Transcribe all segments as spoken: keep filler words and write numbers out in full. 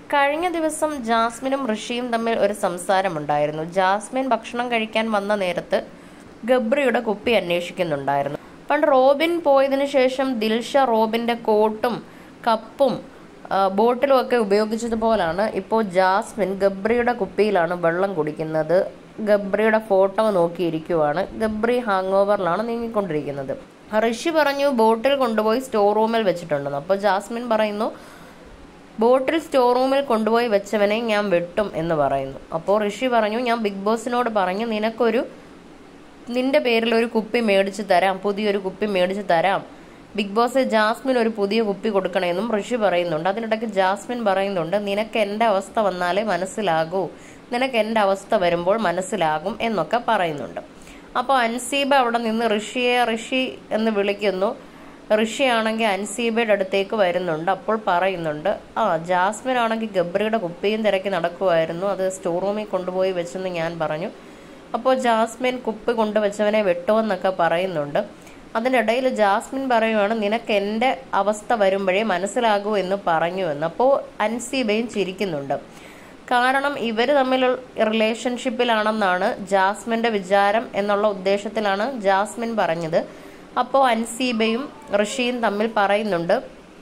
കഴിഞ്ഞ ദിവസം ജാസ്മിനും ഋഷിയും തമ്മിൽ ഒരു സംസാരമുണ്ടായിരുന്നു. ജാസ്മിൻ ഭക്ഷണം കഴിക്കാൻ വന്ന നേരത്ത് ഗബ്രിയുടെ കുപ്പി അന്വേഷിക്കുന്നുണ്ടായിരുന്നു. പണ്ട് റോബിൻ പോയതിനു ശേഷം ദിൽഷ റോബിന്റെ കോട്ടും കപ്പും ബോട്ടിലും ഒക്കെ ഉപയോഗിച്ചതുപോലാണ് ഇപ്പോൾ ജാസ്മിൻ ഗബ്രിയുടെ കുപ്പിയിലാണ് വെള്ളം കുടിക്കുന്നത്. ഗബ്രിയുടെ ഫോട്ടോ നോക്കിയിരിക്കുവാണ്. ഗബ്രി ഹാങ് ഓവറിലാണ് നീങ്ങിക്കൊണ്ടിരിക്കുന്നത്. ഋഷി പറഞ്ഞു ബോട്ടിൽ കൊണ്ടുപോയി സ്റ്റോർ റൂമിൽ വെച്ചിട്ടുണ്ടെന്ന്. അപ്പോൾ ജാസ്മിൻ പറയുന്നു ബോട്ടിൽ സ്റ്റോർ റൂമിൽ കൊണ്ടുപോയി വെച്ചവനെ ഞാൻ വെട്ടും എന്ന് പറയുന്നു. അപ്പോൾ ഋഷി പറഞ്ഞു ഞാൻ ബിഗ് ബോസിനോട് പറഞ്ഞു നിനക്കൊരു നിന്റെ പേരിൽ ഒരു കുപ്പി മേടിച്ച് തരാം, പുതിയൊരു കുപ്പി മേടിച്ച് തരാം, ബിഗ് ബോസ് ജാസ്മിൻ ഒരു പുതിയ കുപ്പി കൊടുക്കണമെന്നും ഋഷി പറയുന്നുണ്ട്. അതിനിടയ്ക്ക് ജാസ്മിൻ പറയുന്നുണ്ട് നിനക്ക് എൻ്റെ അവസ്ഥ വന്നാലേ മനസ്സിലാകൂ, നിനക്ക് എൻ്റെ അവസ്ഥ വരുമ്പോൾ മനസ്സിലാകും എന്നൊക്കെ പറയുന്നുണ്ട്. അപ്പോൾ അൻസീബ അവിടെ നിന്ന് ഋഷിയെ ഋഷി എന്ന് വിളിക്കുന്നു. ഋഷിയാണെങ്കിൽ അൻസീബയുടെ അടുത്തേക്ക് വരുന്നുണ്ട്. അപ്പോൾ പറയുന്നുണ്ട് ആ ജാസ്മിൻ ആണെങ്കിൽ ഗബ്രിയുടെ കുപ്പിയും തിരക്കി നടക്കുമായിരുന്നു, അത് സ്റ്റോർ റൂമിൽ കൊണ്ടുപോയി വെച്ചെന്ന് ഞാൻ പറഞ്ഞു. അപ്പോൾ ജാസ്മിൻ കുപ്പി കൊണ്ടുവച്ചവനെ വെട്ടുമെന്നൊക്കെ പറയുന്നുണ്ട്. അതിനിടയിൽ ജാസ്മിൻ പറയുവാണ് നിനക്ക് എൻ്റെ അവസ്ഥ വരുമ്പോഴേ മനസ്സിലാകൂ എന്ന് പറഞ്ഞു എന്ന്. അപ്പോൾ അൻസീബയും ചിരിക്കുന്നുണ്ട്. കാരണം ഇവർ തമ്മിൽ റിലേഷൻഷിപ്പിലാണെന്നാണ് ജാസ്മിൻ്റെ വിചാരം എന്നുള്ള ഉദ്ദേശത്തിലാണ് ജാസ്മിൻ പറഞ്ഞത്. അപ്പോൾ അൻസീബയും ഋഷിയും തമ്മിൽ പറയുന്നുണ്ട്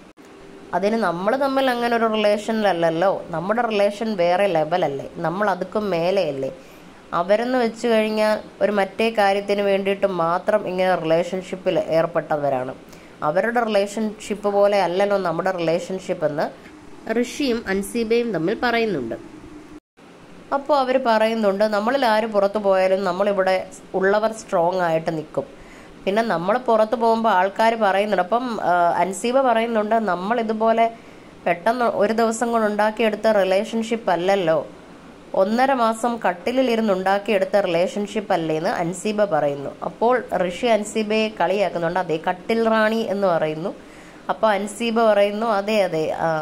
അതിന് നമ്മൾ തമ്മിൽ അങ്ങനെ ഒരു റിലേഷനിലല്ലല്ലോ, നമ്മുടെ റിലേഷൻ വേറെ ലെവലല്ലേ, നമ്മൾ അതുക്കും മേലെയല്ലേ, അവരെന്ന് വെച്ച് കഴിഞ്ഞാൽ ഒരു മറ്റേ കാര്യത്തിന് വേണ്ടിയിട്ട് മാത്രം ഇങ്ങനെ റിലേഷൻഷിപ്പിൽ ഏർപ്പെട്ടവരാണ്, അവരുടെ റിലേഷൻഷിപ്പ് പോലെ അല്ലല്ലോ നമ്മുടെ റിലേഷൻഷിപ്പ് എന്ന് ഋഷിയും അൻസീബയും തമ്മിൽ പറയുന്നുണ്ട്. അപ്പോൾ അവർ പറയുന്നുണ്ട് നമ്മളിൽ ആര് പുറത്തു പോയാലും നമ്മളിവിടെ ഉള്ളവർ സ്ട്രോങ് ആയിട്ട് നിൽക്കും, പിന്നെ നമ്മൾ പുറത്ത് പോകുമ്പോൾ ആൾക്കാർ പറയുന്നുണ്ട്. അപ്പം അൻസീബ പറയുന്നുണ്ട് നമ്മൾ ഇതുപോലെ പെട്ടെന്ന് ഒരു ദിവസം കൊണ്ട് ഉണ്ടാക്കിയെടുത്ത റിലേഷൻഷിപ്പ് അല്ലല്ലോ, ഒന്നര മാസം കട്ടിലിരുന്ന് ഉണ്ടാക്കിയെടുത്ത റിലേഷൻഷിപ്പ് അല്ലേന്ന് അൻസീബ പറയുന്നു. അപ്പോൾ ഋഷി അൻസീബയെ കളിയാക്കുന്നുണ്ട്, അതെ കട്ടിൽ റാണി എന്ന് പറയുന്നു. അപ്പോൾ അൻസീബ പറയുന്നു അതെ അതെ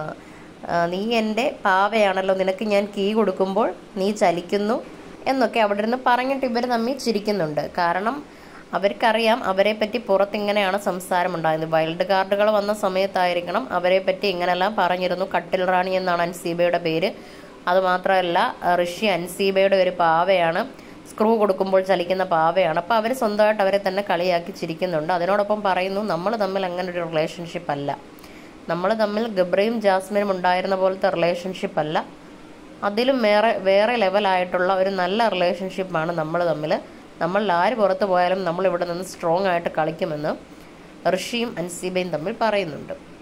നീ എൻ്റെ പാവയാണല്ലോ, നിനക്ക് ഞാൻ കീ കൊടുക്കുമ്പോൾ നീ ചലിക്കുന്നു എന്നൊക്കെ അവിടെ നിന്ന് പറഞ്ഞിട്ട് ഇവർ തമ്മിൽ ചിരിക്കുന്നുണ്ട്. കാരണം അവർക്കറിയാം അവരെ പറ്റി പുറത്തിങ്ങനെയാണ് സംസാരം ഉണ്ടായത്. വൈൽഡ് കാർഡുകൾ വന്ന സമയത്തായിരിക്കണം അവരെ പറ്റി ഇങ്ങനെല്ലാം പറഞ്ഞിരുന്നു. കട്ടിൽ റാണി എന്നാണ് അൻസീബയുടെ പേര്. അതുമാത്രമല്ല ഋഷി അൻസീബയുടെ ഒരു പാവയാണ്, സ്ക്രൂ കൊടുക്കുമ്പോൾ ചലിക്കുന്ന പാവയാണ്. അപ്പോൾ അവർ സ്വന്തമായിട്ട് അവരെ തന്നെ കളിയാക്കി ചിരിക്കുന്നുണ്ട്. അതിനോടൊപ്പം പറയുന്നു നമ്മൾ തമ്മിൽ അങ്ങനെ ഒരു റിലേഷൻഷിപ്പ് അല്ല, നമ്മൾ തമ്മിൽ ഗബ്രിയും ജാസ്മിനും ഉണ്ടായിരുന്ന പോലത്തെ റിലേഷൻഷിപ്പ് അല്ല, അതിലും വേറെ വേറെ ലെവലായിട്ടുള്ള ഒരു നല്ല റിലേഷൻഷിപ്പാണ് നമ്മൾ തമ്മിൽ, നമ്മളിൽ ആര് പുറത്ത് പോയാലും നമ്മൾ ഇവിടെ നിന്ന് സ്ട്രോങ് ആയിട്ട് കളിക്കുമെന്ന് ഋഷിയും അൻസീബയും തമ്മിൽ പറയുന്നുണ്ട്.